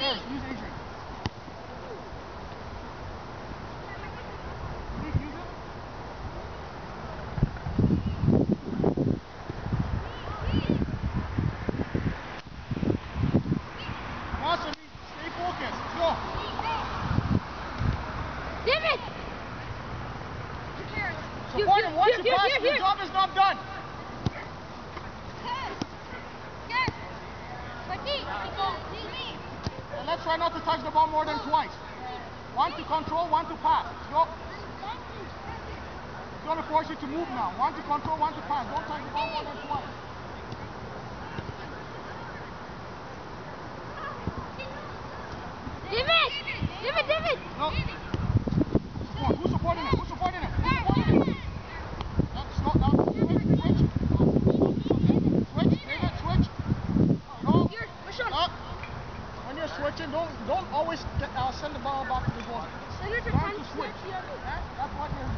Harris, use Adrian. Use it. Awesome, stay focused. Let's go. David! Support him once you pass, your job is not done. And let's try not to touch the ball more than twice. One to control, one to pass. Let's go. It's going to force you to move now. One to control, one to pass. Don't touch the ball more than twice. David! No. Support. Who's supporting him? Who's supporting him? Who's supporting him? Switch. David, switch. No. Up. When you're switching, don't always send the ball back to the goal. Try to switch. That's what you're